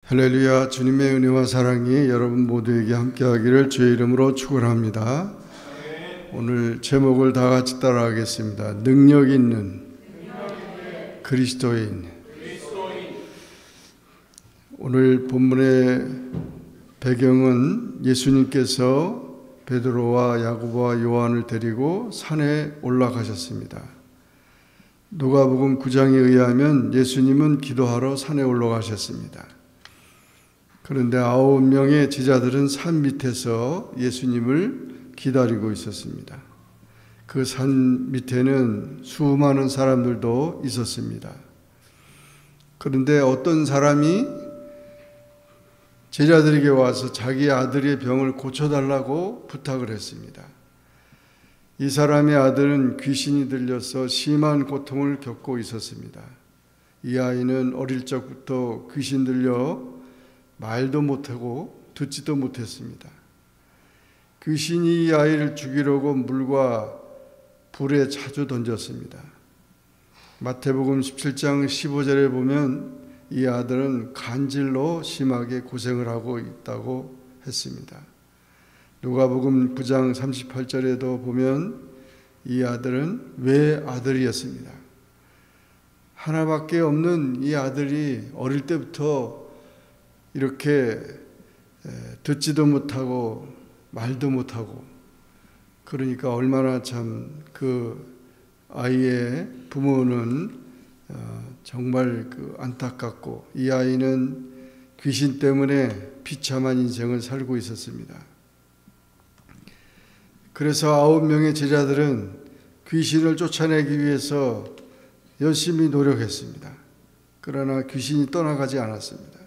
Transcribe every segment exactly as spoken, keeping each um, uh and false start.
할렐루야. 주님의 은혜와 사랑이 여러분 모두에게 함께하기를 주의 이름으로 축원합니다. 오늘 제목을 다 같이 따라하겠습니다. 능력 있는 그리스도인. 오늘 본문의 배경은 예수님께서 베드로와 야고보와 요한을 데리고 산에 올라가셨습니다. 누가복음 구 장에 의하면 예수님은 기도하러 산에 올라가셨습니다. 그런데 아홉 명의 제자들은 산 밑에서 예수님을 기다리고 있었습니다. 그 산 밑에는 수많은 사람들도 있었습니다. 그런데 어떤 사람이 제자들에게 와서 자기 아들의 병을 고쳐달라고 부탁을 했습니다. 이 사람의 아들은 귀신이 들려서 심한 고통을 겪고 있었습니다. 이 아이는 어릴 적부터 귀신 들려 말도 못하고 듣지도 못했습니다. 귀신이 이 아이를 죽이려고 물과 불에 자주 던졌습니다. 마태복음 십칠 장 십오 절에 보면 이 아들은 간질로 심하게 고생을 하고 있다고 했습니다. 누가복음 구 장 삼십팔 절에도 보면 이 아들은 외아들이었습니다. 하나밖에 없는 이 아들이 어릴 때부터 이렇게 듣지도 못하고 말도 못하고, 그러니까 얼마나 참 그 아이의 부모는 정말 그 안타깝고, 이 아이는 귀신 때문에 비참한 인생을 살고 있었습니다. 그래서 아홉 명의 제자들은 귀신을 쫓아내기 위해서 열심히 노력했습니다. 그러나 귀신이 떠나가지 않았습니다.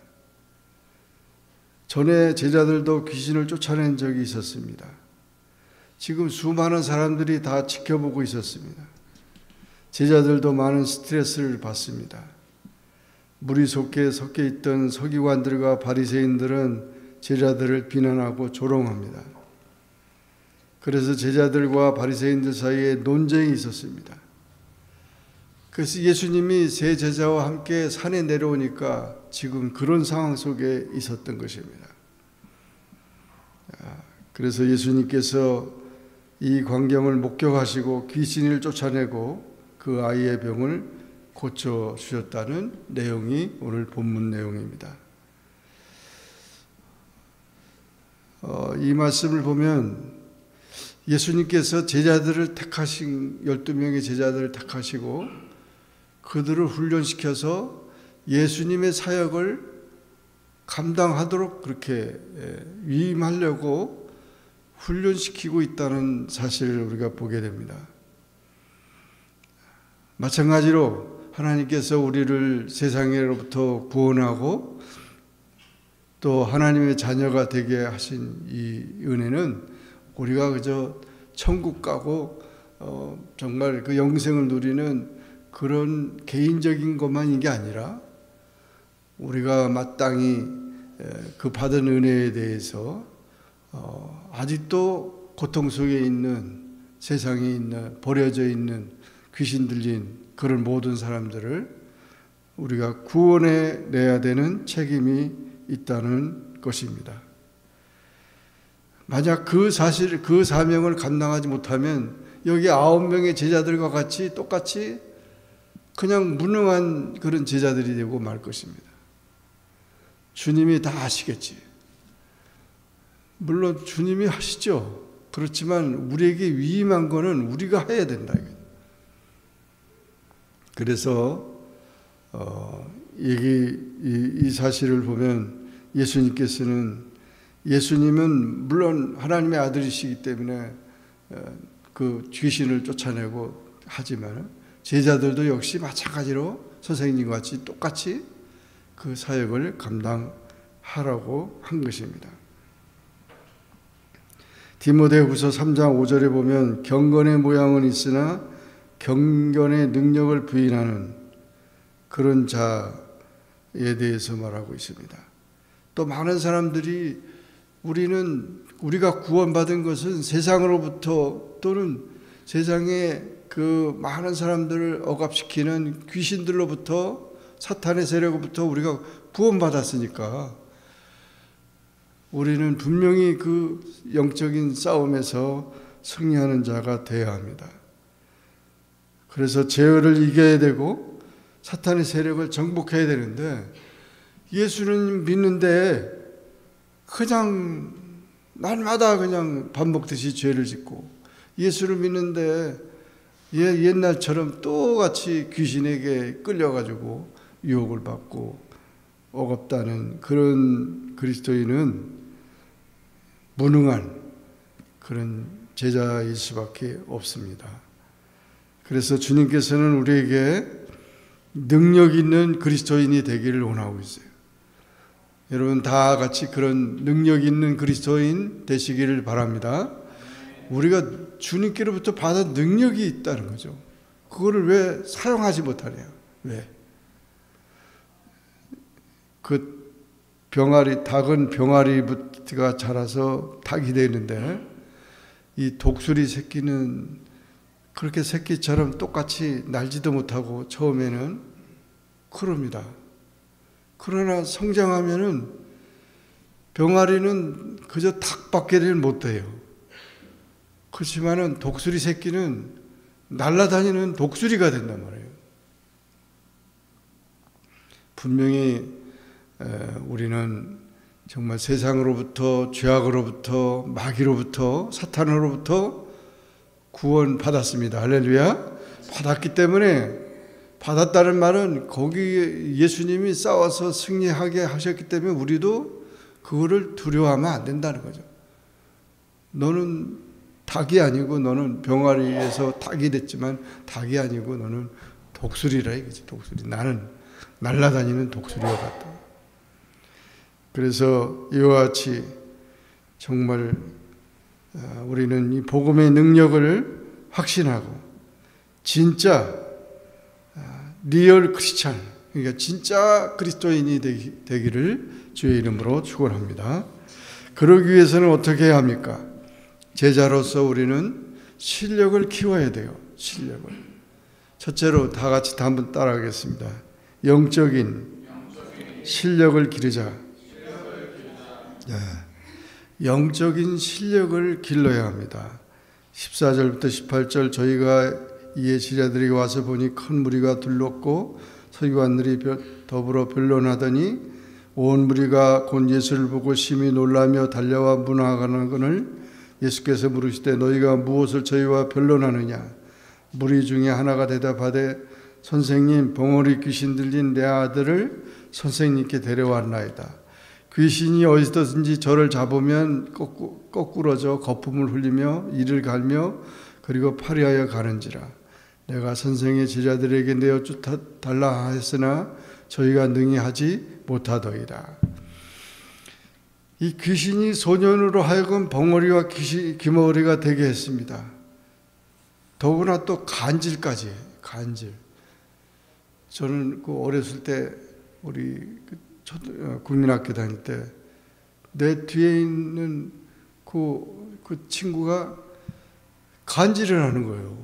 전에 제자들도 귀신을 쫓아낸 적이 있었습니다. 지금 수많은 사람들이 다 지켜보고 있었습니다. 제자들도 많은 스트레스를 받습니다. 무리 속에 섞여 있던 서기관들과 바리새인들은 제자들을 비난하고 조롱합니다. 그래서 제자들과 바리새인들 사이에 논쟁이 있었습니다. 그래서 예수님이 세 제자와 함께 산에 내려오니까 지금 그런 상황 속에 있었던 것입니다. 그래서 예수님께서 이 광경을 목격하시고 귀신을 쫓아내고 그 아이의 병을 고쳐주셨다는 내용이 오늘 본문 내용입니다. 어, 이 말씀을 보면 예수님께서 제자들을 택하신, 열두 명의 제자들을 택하시고 그들을 훈련시켜서 예수님의 사역을 감당하도록 그렇게 위임하려고 훈련시키고 있다는 사실을 우리가 보게 됩니다. 마찬가지로 하나님께서 우리를 세상으로부터 구원하고 또 하나님의 자녀가 되게 하신 이 은혜는 우리가 그저 천국 가고 어, 정말 그 영생을 누리는 그런 개인적인 것만인 게 아니라 우리가 마땅히 그 받은 은혜에 대해서 어, 아직도 고통 속에 있는, 세상에 있는, 버려져 있는, 귀신 들린 그런 모든 사람들을 우리가 구원해 내야 되는 책임이 있다는 것입니다. 만약 그 사실, 그 사명을 감당하지 못하면 여기 아홉 명의 제자들과 같이 똑같이 그냥 무능한 그런 제자들이 되고 말 것입니다. 주님이 다 하시겠지. 물론 주님이 하시죠. 그렇지만 우리에게 위임한 거는 우리가 해야 된다. 그래서 어, 이, 이 사실을 보면 예수님께서는, 예수님은 물론 하나님의 아들이시기 때문에 그 귀신을 쫓아내고 하지만 제자들도 역시 마찬가지로 선생님과 같이 똑같이 그 사역을 감당하라고 한 것입니다. 디모데후서 삼 장 오 절에 보면 경건의 모양은 있으나 경건의 능력을 부인하는 그런 자에 대해서 말하고 있습니다. 또 많은 사람들이 우리는 우리가 구원받은 것은 세상으로부터 또는 세상의 그 많은 사람들을 억압시키는 귀신들로부터, 사탄의 세력으로부터 우리가 구원받았으니까 우리는 분명히 그 영적인 싸움에서 승리하는 자가 되어야 합니다. 그래서 죄를 이겨야 되고 사탄의 세력을 정복해야 되는데, 예수는 믿는데 그냥 날마다 그냥 밥 먹듯이 죄를 짓고, 예수를 믿는데 옛날처럼 똑같이 귀신에게 끌려가지고 유혹을 받고 억압다는 그런 그리스도인은 무능한 그런 제자일 수밖에 없습니다. 그래서 주님께서는 우리에게 능력 있는 그리스도인이 되기를 원하고 있어요. 여러분 다 같이 그런 능력 있는 그리스도인 되시기를 바랍니다. 우리가 주님께로부터 받은 능력이 있다는 거죠. 그거를 왜 사용하지 못하냐? 왜? 그 병아리, 닭은 병아리부가 자라서 닭이 되는데, 이 독수리 새끼는 그렇게 새끼처럼 똑같이 날지도 못하고 처음에는 그럽니다. 그러나 성장하면은 병아리는 그저 닭밖에는 못 돼요. 그렇지만은 독수리 새끼는 날아다니는 독수리가 된단 말이에요. 분명히 우리는 정말 세상으로부터, 죄악으로부터, 마귀로부터, 사탄으로부터 구원받았습니다. 할렐루야. 받았기 때문에, 받았다는 말은 거기 예수님이 싸워서 승리하게 하셨기 때문에 우리도 그거를 두려워하면 안 된다는 거죠. 너는 닭이 아니고, 너는 병아리에서 닭이 됐지만 닭이 아니고 너는 독수리라 이거지. 독수리. 나는 날아다니는 독수리와 같다. 그래서 이와 같이 정말 우리는 이 복음의 능력을 확신하고 진짜 리얼 크리스찬, 그러니까 진짜 그리스도인이 되기를 주의 이름으로 축원합니다. 그러기 위해서는 어떻게 해야 합니까? 제자로서 우리는 실력을 키워야 돼요. 실력을. 첫째로 다 같이 다 한번 따라하겠습니다. 영적인 실력을 기르자. 영적인 실력을 길러야 합니다. 십사 절부터 십팔 절, 저희가 이에 제자들이 와서 보니 큰 무리가 둘렀고 서기관들이 더불어 변론하더니 온 무리가 곧 예수를 보고 심히 놀라며 달려와 문화가는거늘 예수께서 물으시되 너희가 무엇을 저희와 변론하느냐? 무리 중에 하나가 대답하되 선생님, 벙어리 귀신 들린 내 아들을 선생님께 데려왔나이다. 귀신이 어디서든지 저를 잡으면 거꾸, 거꾸러져 거품을 흘리며 이를 갈며 그리고 파리하여 가는지라. 내가 선생의 제자들에게 내어 달라 하였으나 저희가 능히 하지 못하더이다. 이 귀신이 소년으로 하여금 벙어리와 귀신, 귀머거리가 되게 했습니다. 더구나 또 간질까지 해요. 간질. 저는 그 어렸을 때 우리 국민학교 다닐 때 내 뒤에 있는 그, 그 친구가 간질을 하는 거예요.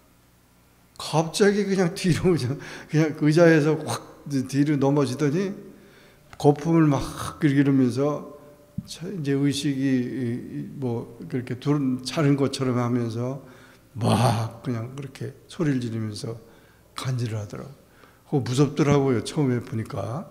갑자기 그냥 뒤로 그냥, 그냥 의자에서 확 뒤로 넘어지더니 거품을 막 이러면서 이제 의식이 뭐 그렇게 차는 것처럼 하면서 막 그냥 그렇게 소리를 지르면서 간질을 하더라고요. 그거 무섭더라고요. 처음에 보니까.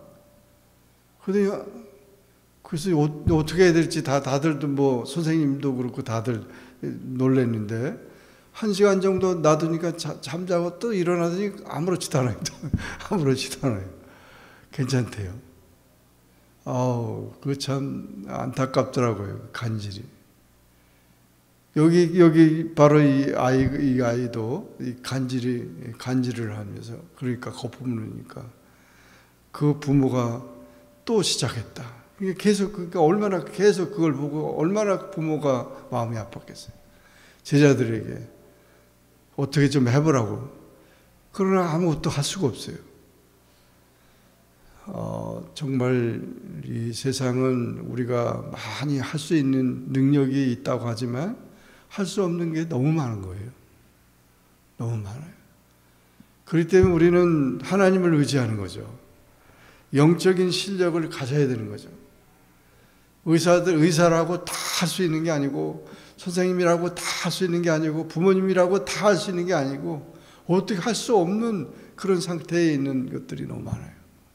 그래서 어떻게 해야 될지 다, 다들도 뭐 선생님도 그렇고 다들 놀랬는데 한 시간 정도 놔두니까 자, 잠자고 또 일어나더니 아무렇지도 않아요. 아무렇지도 않아요. 괜찮대요. 아우, 그거 참 안타깝더라고요. 간질이. 여기, 여기 바로 이 아이, 이 아이도 이 간질이, 간질을 하면서 그러니까 거품을 넣으니까 그 부모가 또 시작했다. 이게 계속, 그러니까 얼마나 계속 그걸 보고 얼마나 부모가 마음이 아팠겠어요. 제자들에게 어떻게 좀 해보라고. 그러나 아무것도 할 수가 없어요. 어, 정말 이 세상은 우리가 많이 할 수 있는 능력이 있다고 하지만 할 수 없는 게 너무 많은 거예요. 너무 많아요. 그렇기 때문에 우리는 하나님을 의지하는 거죠. 영적인 실력을 가져야 되는 거죠. 의사들, 의사라고 다 할 수 있는 게 아니고, 선생님이라고 다 할 수 있는 게 아니고, 부모님이라고 다 할 수 있는 게 아니고, 어떻게 할 수 없는 그런 상태에 있는 것들이 너무 많아요.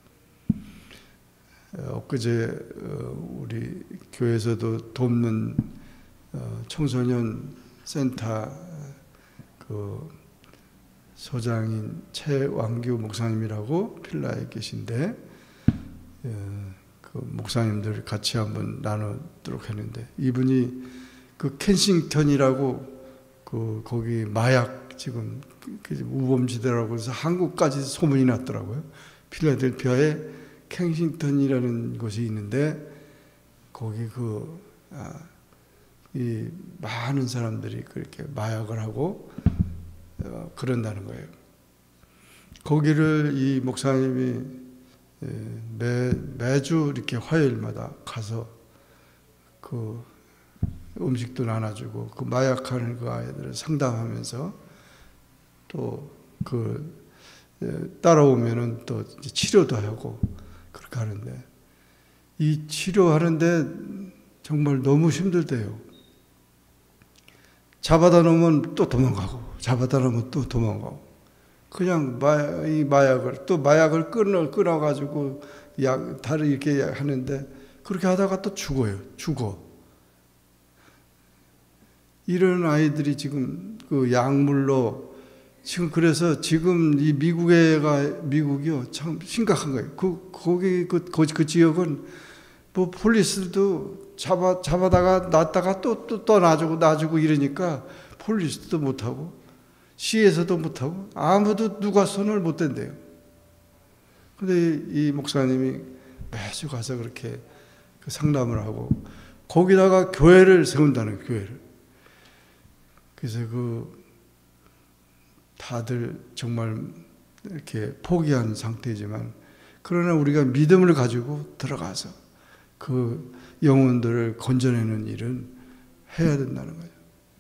엊그제 우리 교회에서도 돕는 청소년 센터 그 소장인 최왕규 목사님이라고 필라에 계신데, 그 목사님들 같이 한번 나누도록 했는데, 이분이 그 켄싱턴이라고 그 거기 마약 지금 우범지대라고 해서 한국까지 소문이 났더라고요. 필라델피아에 켄싱턴이라는 곳이 있는데, 거기 그, 아, 이 많은 사람들이 그렇게 마약을 하고 어, 그런다는 거예요. 거기를 이 목사님이 매, 매주 이렇게 화요일마다 가서 그 음식도 나눠주고 그 마약하는 그 아이들을 상담하면서 또 그 따라오면은 또 치료도 하고 그렇게 하는데, 이 치료하는데 정말 너무 힘들대요. 잡아다 놓으면 또 도망가고, 잡아다 놓으면 또 도망가고, 그냥 마, 이 마약을, 또 마약을 끊어, 끊어가지고 약, 다른 이렇게 하는데, 그렇게 하다가 또 죽어요. 죽어. 이런 아이들이 지금 그 약물로, 지금 그래서 지금 이 미국에가, 미국이요, 참 심각한 거예요. 그, 거기, 그, 그, 그 지역은 뭐 폴리스도 잡아, 잡아다가 놨다가 또, 또, 또 놔주고 놔주고 이러니까 폴리스도 못하고, 시에서도 못하고, 아무도 누가 손을 못 댄대요. 근데 이 목사님이 매주 가서 그렇게 상담을 하고, 거기다가 교회를 세운다는 거예요, 교회를. 그래서 그, 다들 정말 이렇게 포기한 상태지만, 그러나 우리가 믿음을 가지고 들어가서 그 영혼들을 건져내는 일은 해야 된다는 거예요.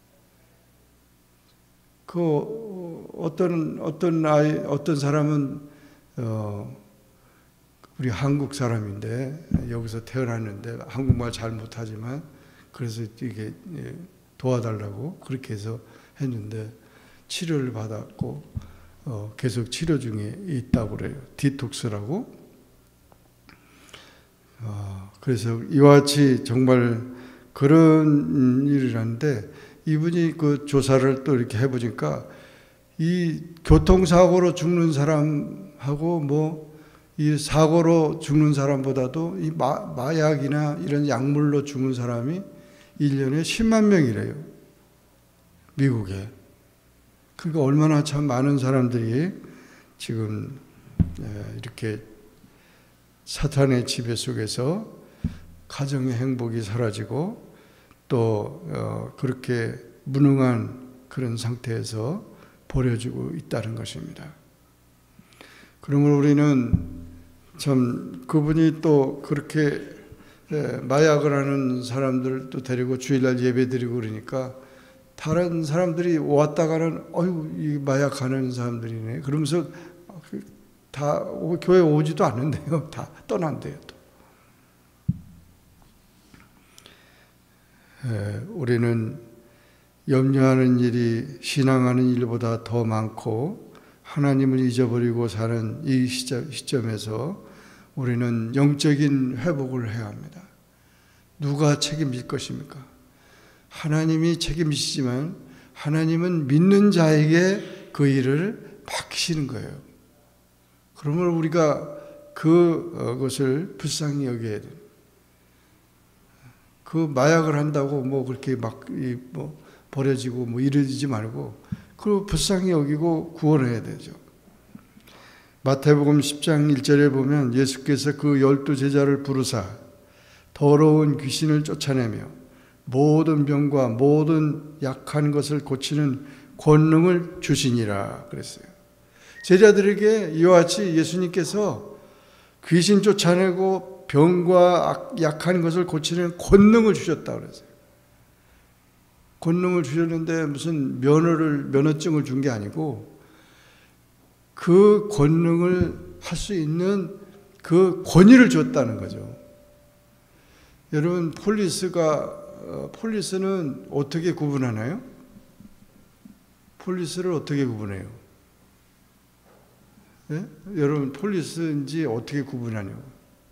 그 어떤 어떤 아이 어떤 사람은 어 우리 한국 사람인데 여기서 태어났는데 한국말 잘 못하지만 그래서 이게 도와달라고 그렇게 해서 했는데 치료를 받았고 어 계속 치료 중에 있다고 그래요. 디톡스라고. 어 그래서 이와 같이 정말 그런 일을 하는데, 이분이 그 조사를 또 이렇게 해보니까 이 교통사고로 죽는 사람하고 뭐 이 사고로 죽는 사람보다도 이 마, 마약이나 이런 약물로 죽는 사람이 일 년에 십만 명이래요. 미국에. 그러니까 얼마나 참 많은 사람들이 지금 이렇게 사탄의 지배 속에서 가정의 행복이 사라지고 또 어, 그렇게 무능한 그런 상태에서 버려지고 있다는 것입니다. 그러므로 우리는 참 그분이 또 그렇게 마약을 하는 사람들도 데리고 주일날 예배 드리고 그러니까 다른 사람들이 왔다가는 어휴 이 마약하는 사람들이네 그러면서 다 교회 오지도 않는데요. 다 떠난대요. 또. 예, 우리는 염려하는 일이 신앙하는 일보다 더 많고 하나님을 잊어버리고 사는 이 시점, 시점에서 우리는 영적인 회복을 해야 합니다. 누가 책임질 것입니까? 하나님이 책임지시지만 하나님은 믿는 자에게 그 일을 맡기시는 거예요. 그러면 우리가 그것을 불쌍히 여겨야 돼요. 그 마약을 한다고 뭐 그렇게 막 뭐 버려지고 뭐 이러지 말고 그 불쌍히 여기고 구원해야 되죠. 마태복음 십 장 일 절에 보면 예수께서 그 열두 제자를 부르사 더러운 귀신을 쫓아내며 모든 병과 모든 약한 것을 고치는 권능을 주시니라 그랬어요. 제자들에게 이와 같이 예수님께서 귀신 쫓아내고 병과 약한 것을 고치는 권능을 주셨다 그랬어요. 권능을 주셨는데 무슨 면허를, 면허증을 준 게 아니고 그 권능을 할 수 있는 그 권위를 줬다는 거죠. 여러분, 폴리스가 어, 폴리스는 어떻게 구분하나요? 폴리스를 어떻게 구분해요? 예? 여러분, 폴리스인지 어떻게 구분하냐고?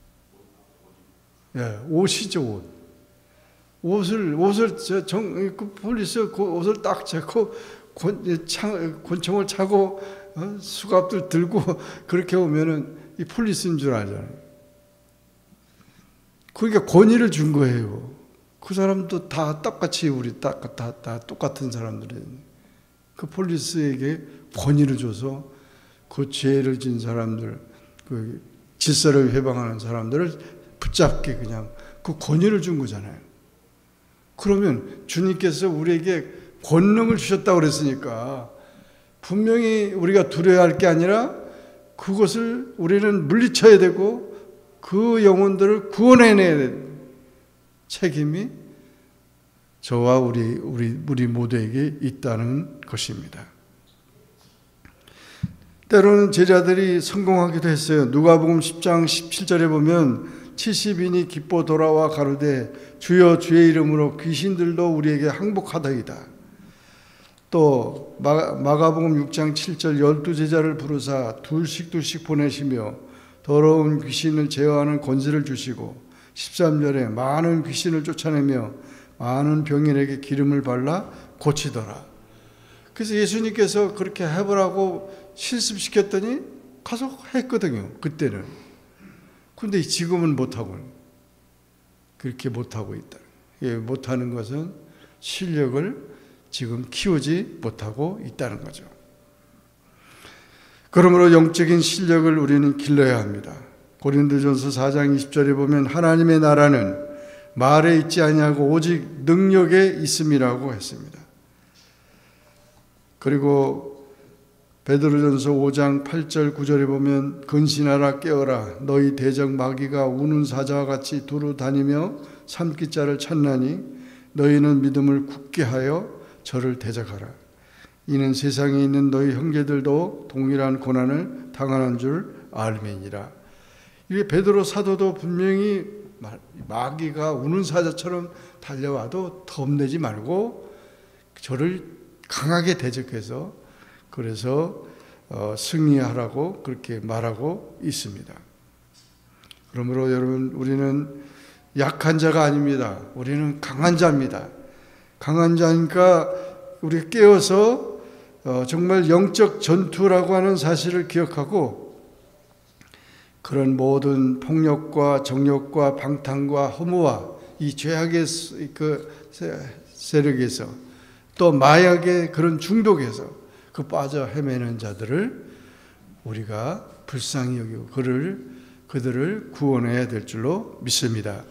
예, 옷이죠, 옷. 옷을 옷을 저 정 그 폴리스 그 옷을 딱 잡고 권, 창, 권총을 차고 어? 수갑들 들고 그렇게 오면은 이 폴리스인 줄 알잖아요. 그러니까 권위를 준 거예요. 그 사람도 다 똑같이 우리 다, 다, 다 똑같은 사람들이 그 폴리스에게 권위를 줘서 그 죄를 진 사람들, 그 질서를 회방하는 사람들을 붙잡게 그냥 그 권위를 준 거잖아요. 그러면 주님께서 우리에게 권능을 주셨다고 그랬으니까 분명히 우리가 두려워할 게 아니라 그것을 우리는 물리쳐야 되고 그 영혼들을 구원해내야 되는 책임이 저와 우리, 우리, 우리 모두에게 있다는 것입니다. 때로는 제자들이 성공하기도 했어요. 누가복음 십 장 십칠 절에 보면 칠십 인이 기뻐 돌아와 가로되 주여 주의 이름으로 귀신들도 우리에게 항복하더이다. 또 마가복음 육 장 칠 절 열두 제자를 부르사 둘씩 둘씩 보내시며 더러운 귀신을 제어하는 권세를 주시고 십삼 절에 많은 귀신을 쫓아내며 많은 병인에게 기름을 발라 고치더라. 그래서 예수님께서 그렇게 해보라고 실습시켰더니 가서 했거든요. 그때는. 그런데 지금은 못하고 그렇게 못하고 있다. 예, 못하는 것은 실력을 지금 키우지 못하고 있다는 거죠. 그러므로 영적인 실력을 우리는 길러야 합니다. 고린도전서 사 장 이십 절에 보면 하나님의 나라는 말에 있지 아니하고 오직 능력에 있음이라고 했습니다. 그리고 베드로전서 오 장 팔 절 구 절에 보면 근신하라 깨어라 너희 대적 마귀가 우는 사자와 같이 두루 다니며 삼킬 자를 찾나니 너희는 믿음을 굳게 하여 저를 대적하라. 이는 세상에 있는 너희 형제들도 동일한 고난을 당하는 줄 알미니라. 이게 베드로 사도도 분명히 마귀가 우는 사자처럼 달려와도 겁내지 말고 저를 강하게 대적해서 그래서 어, 승리하라고 그렇게 말하고 있습니다. 그러므로 여러분 우리는 약한 자가 아닙니다. 우리는 강한 자입니다. 강한 자니까 우리가 깨어서 어, 정말 영적 전투라고 하는 사실을 기억하고 그런 모든 폭력과 정욕과 방탕과 허무와 이 죄악의 그 세력에서 또 마약의 그런 중독에서 그 빠져 헤매는 자들을 우리가 불쌍히 여기고 그를, 그들을 구원해야 될 줄로 믿습니다.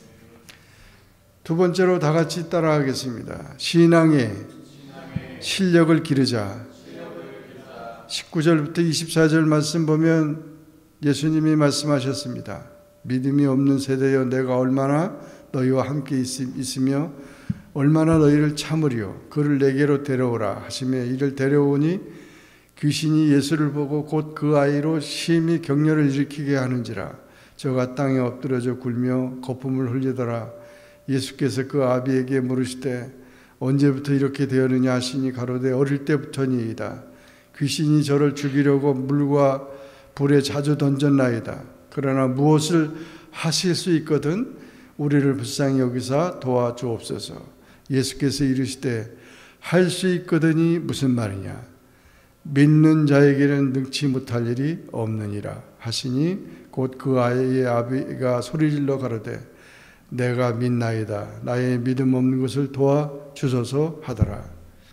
두 번째로 다 같이 따라하겠습니다. 신앙의 실력을 기르자. 십구 절부터 이십사 절 말씀 보면 예수님이 말씀하셨습니다. 믿음이 없는 세대여 내가 얼마나 너희와 함께 있으며 얼마나 너희를 참으리요. 그를 내게로 데려오라 하시며 이를 데려오니 귀신이 예수를 보고 곧 그 아이로 심히 격려를 일으키게 하는지라. 저가 땅에 엎드려져 굴며 거품을 흘리더라. 예수께서 그 아비에게 물으시되 언제부터 이렇게 되었느냐 하시니 가로되 어릴 때부터니이다. 귀신이 저를 죽이려고 물과 불에 자주 던졌나이다. 그러나 무엇을 하실 수 있거든 우리를 불쌍히 여기사 도와주옵소서. 예수께서 이르시되 할 수 있거든이 무슨 말이냐. 믿는 자에게는 능치 못할 일이 없느니라 하시니 곧 그 아이의 아비가 소리질러 가로되 내가 믿나이다. 나의 믿음 없는 것을 도와주소서 하더라.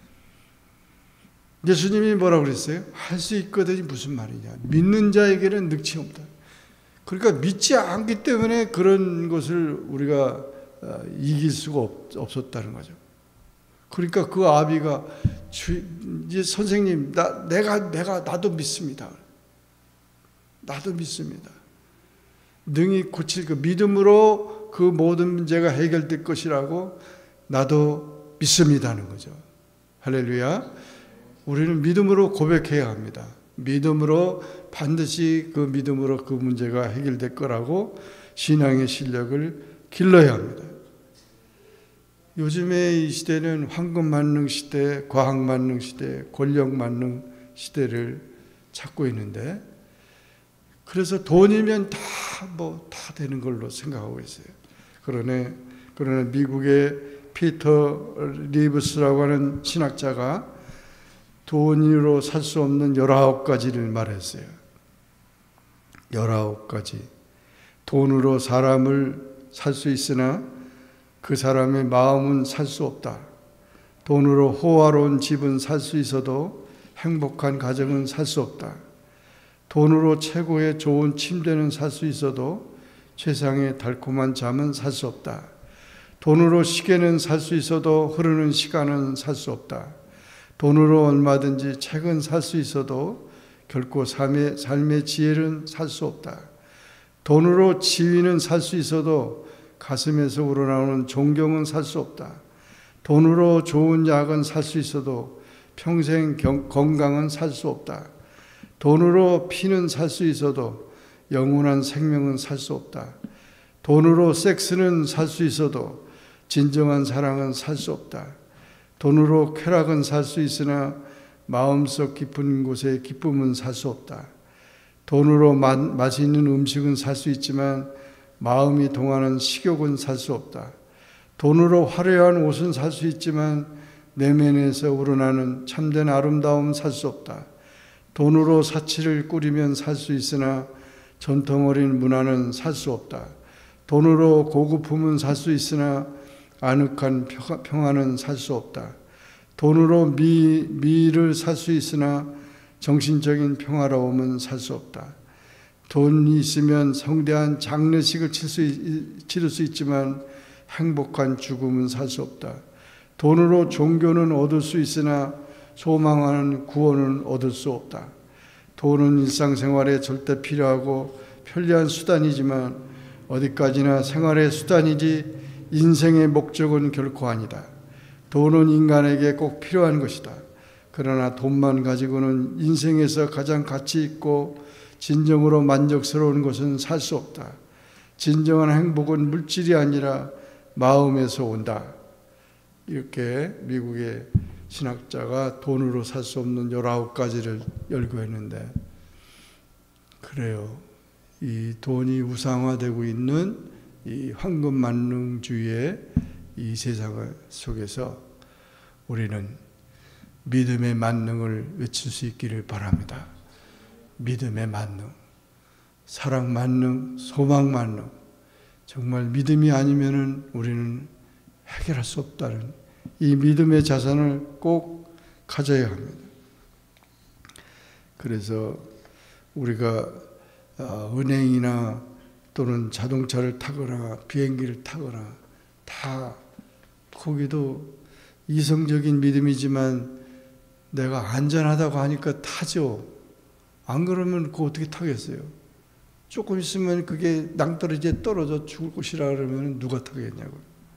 예수님이 뭐라고 그랬어요? 할 수 있거든이 무슨 말이냐. 믿는 자에게는 능치 없다. 그러니까 믿지 않기 때문에 그런 것을 우리가 이길 수가 없었다는 거죠. 그러니까 그 아비가 주, 이제 선생님, 나, 내가, 내가, 나도 믿습니다. 나도 믿습니다. 능히 고칠 그 믿음으로 그 모든 문제가 해결될 것이라고 나도 믿습니다는 거죠. 할렐루야. 우리는 믿음으로 고백해야 합니다. 믿음으로 반드시 그 믿음으로 그 문제가 해결될 거라고 신앙의 실력을 길러야 합니다. 요즘의 이 시대는 황금 만능 시대, 과학 만능 시대, 권력 만능 시대를 찾고 있는데, 그래서 돈이면 다 뭐 다 되는 걸로 생각하고 있어요. 그러네 그러나 미국의 피터 리브스라고 하는 신학자가 돈으로 살 수 없는 열아홉 가지를 말했어요. 열아홉 가지. 돈으로 사람을 살 수 있으나 그 사람의 마음은 살 수 없다. 돈으로 호화로운 집은 살 수 있어도 행복한 가정은 살 수 없다. 돈으로 최고의 좋은 침대는 살 수 있어도 최상의 달콤한 잠은 살 수 없다. 돈으로 시계는 살 수 있어도 흐르는 시간은 살 수 없다. 돈으로 얼마든지 책은 살 수 있어도 결코 삶의, 삶의 지혜는 살 수 없다. 돈으로 지위는 살 수 있어도 가슴에서 우러나오는 존경은 살 수 없다. 돈으로 좋은 약은 살 수 있어도 평생 경, 건강은 살 수 없다. 돈으로 피는 살 수 있어도 영원한 생명은 살 수 없다. 돈으로 섹스는 살 수 있어도 진정한 사랑은 살 수 없다. 돈으로 쾌락은 살 수 있으나 마음속 깊은 곳에 기쁨은 살 수 없다. 돈으로 맛, 맛있는 음식은 살 수 있지만 마음이 동하는 식욕은 살 수 없다. 돈으로 화려한 옷은 살 수 있지만 내면에서 우러나는 참된 아름다움은 살 수 없다. 돈으로 사치를 꾸리면 살 수 있으나 전통 어린 문화는 살 수 없다. 돈으로 고급품은 살 수 있으나 아늑한 평화는 살 수 없다. 돈으로 미, 미를 살 수 있으나 정신적인 평화로움은 살 수 없다. 돈이 있으면 성대한 장례식을 칠 수, 치를 수 있지만 행복한 죽음은 살 수 없다. 돈으로 종교는 얻을 수 있으나 소망하는 구원은 얻을 수 없다. 돈은 일상생활에 절대 필요하고 편리한 수단이지만 어디까지나 생활의 수단이지 인생의 목적은 결코 아니다. 돈은 인간에게 꼭 필요한 것이다. 그러나 돈만 가지고는 인생에서 가장 가치 있고 진정으로 만족스러운 것은 살 수 없다. 진정한 행복은 물질이 아니라 마음에서 온다. 이렇게 미국의 신학자가 돈으로 살 수 없는 열아홉 가지를 열거했는데, 그래요. 이 돈이 우상화되고 있는 이 황금 만능주의의 이 세상 속에서 우리는 믿음의 만능을 외칠 수 있기를 바랍니다. 믿음의 만능, 사랑 만능, 소망 만능. 정말 믿음이 아니면은 우리는 해결할 수 없다는 이 믿음의 자산을 꼭 가져야 합니다. 그래서 우리가 은행이나 또는 자동차를 타거나 비행기를 타거나 다 거기도 이성적인 믿음이지만 내가 안전하다고 하니까 타죠. 안 그러면 그거 어떻게 타겠어요? 조금 있으면 그게 낭떠러지에 떨어져 죽을 것이라 그러면 누가 타겠냐고요.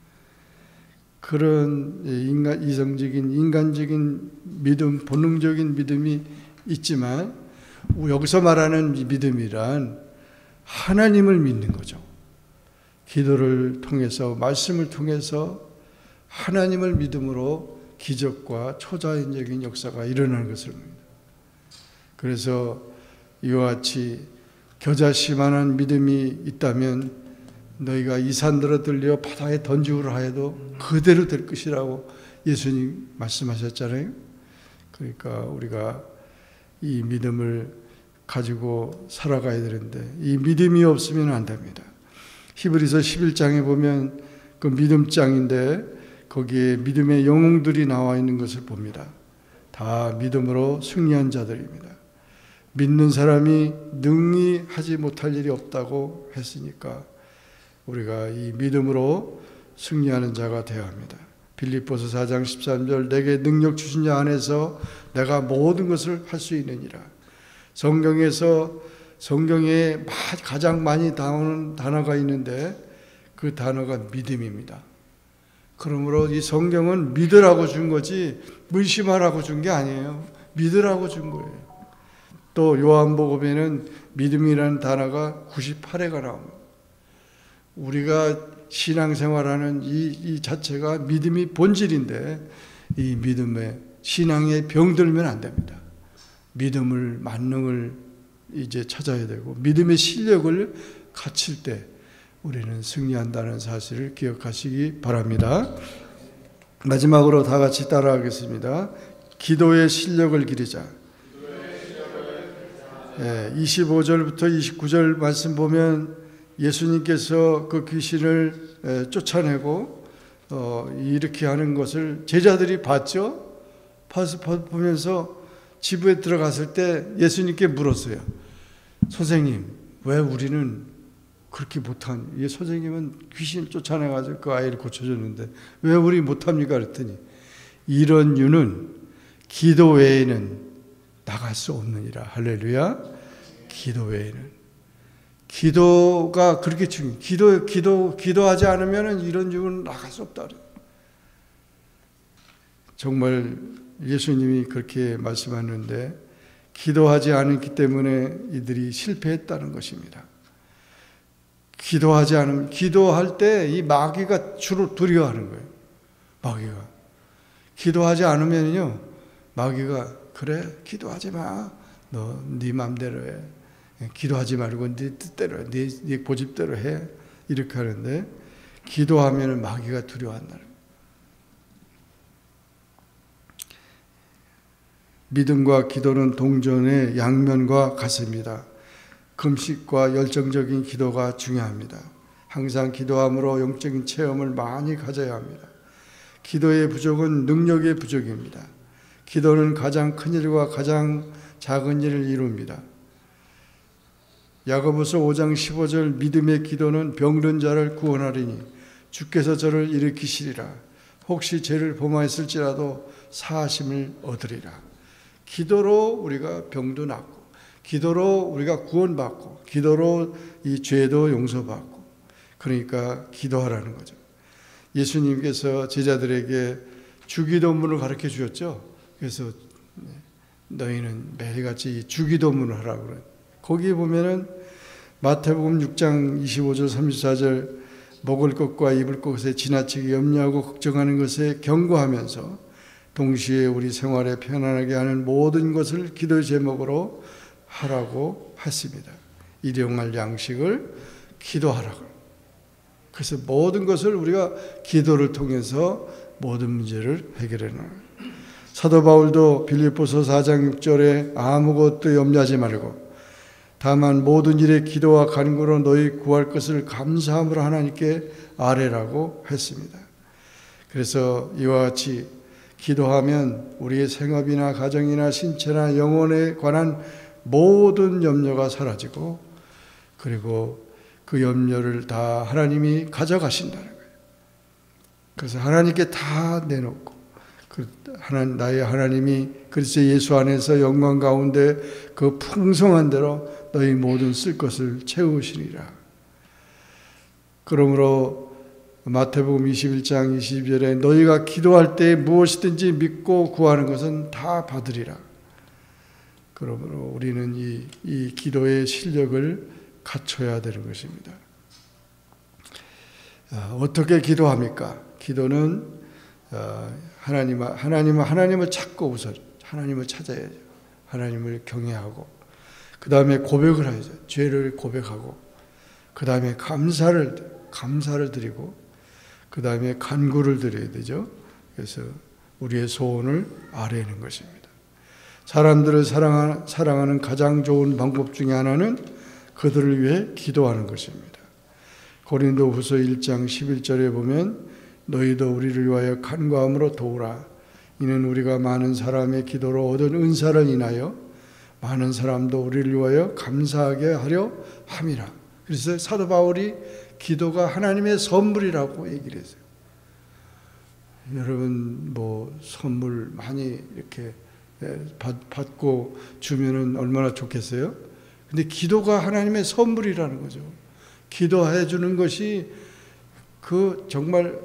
그런 인간, 이성적인, 인간적인 믿음, 본능적인 믿음이 있지만 여기서 말하는 믿음이란 하나님을 믿는 거죠. 기도를 통해서, 말씀을 통해서 하나님을 믿음으로 기적과 초자연적인 역사가 일어나는 것을 봅니다. 그래서 이와 같이 겨자씨만한 믿음이 있다면 너희가 이 산들어 들려 바다에 던지우라 하여도 그대로 될 것이라고 예수님 말씀하셨잖아요. 그러니까 우리가 이 믿음을 가지고 살아가야 되는데 이 믿음이 없으면 안 됩니다. 히브리서 십일 장에 보면 그 믿음장인데 거기에 믿음의 영웅들이 나와 있는 것을 봅니다. 다 믿음으로 승리한 자들입니다. 믿는 사람이 능히 하지 못할 일이 없다고 했으니까 우리가 이 믿음으로 승리하는 자가 되어야 합니다. 빌립보서 사 장 십삼 절 내게 능력 주신 자 안에서 내가 모든 것을 할 수 있느니라. 성경에서 성경에 가장 많이 나오는 단어가 있는데 그 단어가 믿음입니다. 그러므로 이 성경은 믿으라고 준 거지 의심하라고 준 게 아니에요. 믿으라고 준 거예요. 또 요한복음에는 믿음이라는 단어가 구십팔 회가 나옵니다. 우리가 신앙생활하는 이, 이 자체가 믿음이 본질인데 이 믿음에 신앙에 병들면 안 됩니다. 믿음을 만능을 이제 찾아야 되고 믿음의 실력을 갖출 때 우리는 승리한다는 사실을 기억하시기 바랍니다. 마지막으로 다 같이 따라하겠습니다. 기도의 실력을 기르자. 예, 이십오 절부터 이십구 절 말씀 보면 예수님께서 그 귀신을 예, 쫓아내고 어, 이렇게 하는 것을 제자들이 봤죠. 봐서 보면서 집에 들어갔을 때 예수님께 물었어요. 선생님, 왜 우리는 그렇게 못한? 이 선생님은 귀신을 쫓아내가지고 그 아이를 고쳐줬는데 왜 우리 못합니까? 그랬더니 이런 유는 기도 외에는 나갈 수 없느니라. 할렐루야. 기도 외에는. 기도가 그렇게 중요해요. 기도, 기도, 기도하지 않으면 이런 유는 나갈 수 없다. 정말 예수님이 그렇게 말씀하는데 기도하지 않았기 때문에 이들이 실패했다는 것입니다. 기도하지 않으면, 기도할 때 이 마귀가 주로 두려워하는 거예요. 마귀가. 기도하지 않으면요, 마귀가 그래, 기도하지 마. 너 네 맘대로 해. 기도하지 말고 네 뜻대로 해. 네, 네 고집대로 해. 이렇게 하는데 기도하면 마귀가 두려워한다는 거예요. 믿음과 기도는 동전의 양면과 같습니다. 금식과 열정적인 기도가 중요합니다. 항상 기도함으로 영적인 체험을 많이 가져야 합니다. 기도의 부족은 능력의 부족입니다. 기도는 가장 큰 일과 가장 작은 일을 이룹니다. 야고보서 오 장 십오 절 믿음의 기도는 병든 자를 구원하리니 주께서 저를 일으키시리라. 혹시 죄를 범하였을지라도 사하심을 얻으리라. 기도로 우리가 병도 낫고 기도로 우리가 구원받고 기도로 이 죄도 용서받고 그러니까 기도하라는 거죠. 예수님께서 제자들에게 주기도문을 가르쳐 주셨죠. 그래서 너희는 매일같이 주기도문을 하라고 그래요. 거기 보면은 마태복음 육 장 이십오 절 삼십사 절 먹을 것과 입을 것에 지나치게 염려하고 걱정하는 것에 경고하면서 동시에 우리 생활에 편안하게 하는 모든 것을 기도의 제목으로 하라고 했습니다. 일용할 양식을 기도하라고. 그래서 모든 것을 우리가 기도를 통해서 모든 문제를 해결해 나가요. 사도 바울도 빌립보서 사 장 육 절에 아무것도 염려하지 말고 다만 모든 일에 기도와 간구로 너희 구할 것을 감사함으로 하나님께 아뢰라고 했습니다. 그래서 이와 같이 기도하면 우리의 생업이나 가정이나 신체나 영혼에 관한 모든 염려가 사라지고 그리고 그 염려를 다 하나님이 가져가신다는 거예요. 그래서 하나님께 다 내놓고 그 하나님, 나의 하나님이 그리스도 예수 안에서 영광 가운데 그 풍성한 대로 너희 모든 쓸 것을 채우시리라. 그러므로 마태복음 이십일 장 이십 절에 너희가 기도할 때 무엇이든지 믿고 구하는 것은 다 받으리라. 그러므로 우리는 이, 이 기도의 실력을 갖춰야 되는 것입니다. 어떻게 기도합니까? 기도는 하나님, 하나님, 하나님을 찾고 우선 하나님을 찾아야죠. 하나님을 경외하고 그 다음에 고백을 하죠. 죄를 고백하고 그 다음에 감사를 감사를 드리고 그 다음에 간구를 드려야 되죠. 그래서 우리의 소원을 아뢰는 것입니다. 사람들을 사랑하는, 사랑하는 가장 좋은 방법 중에 하나는 그들을 위해 기도하는 것입니다. 고린도후서 일 장 십일 절에 보면 너희도 우리를 위하여 간구함으로 도우라. 이는 우리가 많은 사람의 기도로 얻은 은사를 인하여 많은 사람도 우리를 위하여 감사하게 하려 함이라. 그래서 사도 바울이 기도가 하나님의 선물이라고 얘기를 했어요. 여러분 뭐 선물 많이 이렇게 받고 주면은 얼마나 좋겠어요? 근데 기도가 하나님의 선물이라는 거죠. 기도해 주는 것이 그 정말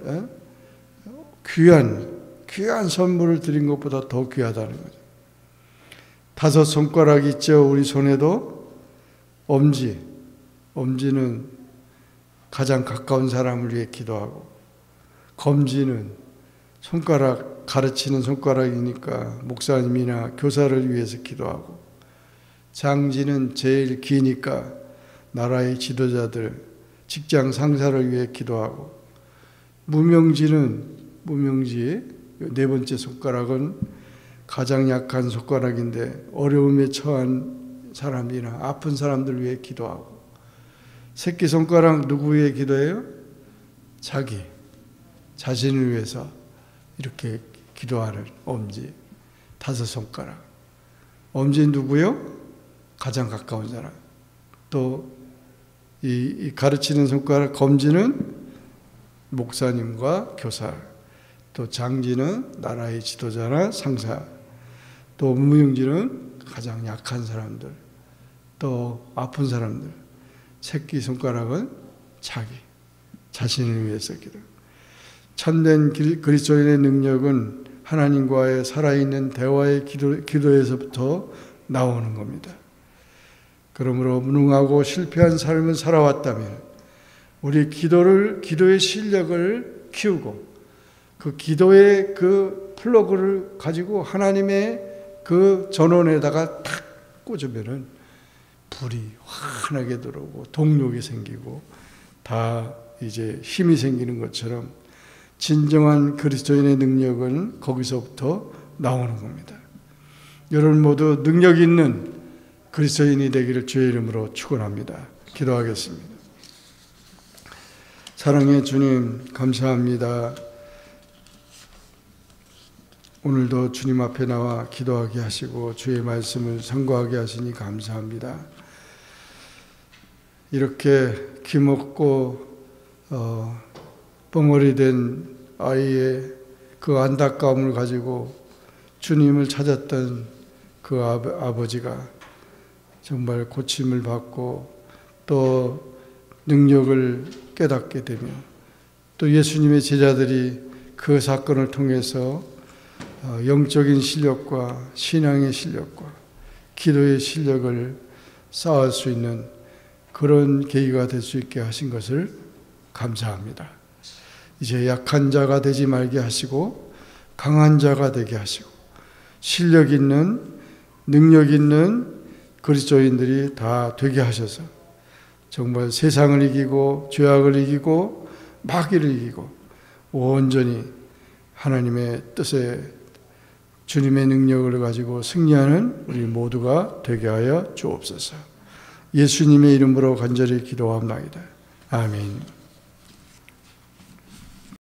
귀한 귀한 선물을 드린 것보다 더 귀하다는 거죠. 다섯 손가락 있죠. 우리 손에도 엄지, 엄지는 가장 가까운 사람을 위해 기도하고, 검지는 손가락, 가르치는 손가락이니까 목사님이나 교사를 위해서 기도하고, 장지는 제일 기니까 나라의 지도자들, 직장 상사를 위해 기도하고, 무명지는, 무명지 네 번째 손가락은 가장 약한 손가락인데 어려움에 처한 사람이나 아픈 사람들 위해 기도하고, 새끼손가락 누구 위해 기도해요? 자기, 자신을 위해서 이렇게 기도하는 엄지, 다섯 손가락. 엄지 누구요? 가장 가까운 사람. 또 이, 이 가르치는 손가락, 검지는 목사님과 교사, 또 장지는 나라의 지도자나 상사, 또 무명지는 가장 약한 사람들, 또 아픈 사람들. 새끼손가락은 자기, 자신을 위해서 기도. 참된 그리스도인의 능력은 하나님과의 살아있는 대화의 기도, 기도에서부터 나오는 겁니다. 그러므로 무능하고 실패한 삶을 살아왔다면 우리 기도를, 기도의 실력을 키우고 그 기도의 그 플러그를 가지고 하나님의 그 전원에다가 탁 꽂으면은 불이 환하게 들어오고 동력이 생기고 다 이제 힘이 생기는 것처럼 진정한 그리스도인의 능력은 거기서부터 나오는 겁니다. 여러분 모두 능력 있는 그리스도인이 되기를 주의 이름으로 축원합니다. 기도하겠습니다. 사랑의 주님, 감사합니다. 오늘도 주님 앞에 나와 기도하게 하시고 주의 말씀을 상고하게 하시니 감사합니다. 이렇게 기먹고 어, 벙어리 된 아이의 그 안타까움을 가지고 주님을 찾았던 그 아버지가 정말 고침을 받고 또 능력을 깨닫게 되며 또 예수님의 제자들이 그 사건을 통해서 영적인 실력과 신앙의 실력과 기도의 실력을 쌓을 수 있는 그런 계기가 될 수 있게 하신 것을 감사합니다. 이제 약한 자가 되지 말게 하시고 강한 자가 되게 하시고 실력 있는 능력 있는 그리스도인들이 다 되게 하셔서 정말 세상을 이기고 죄악을 이기고 마귀를 이기고 온전히 하나님의 뜻에 주님의 능력을 가지고 승리하는 우리 모두가 되게 하여 주옵소서. 예수님의 이름으로 간절히 기도합니다. 아멘.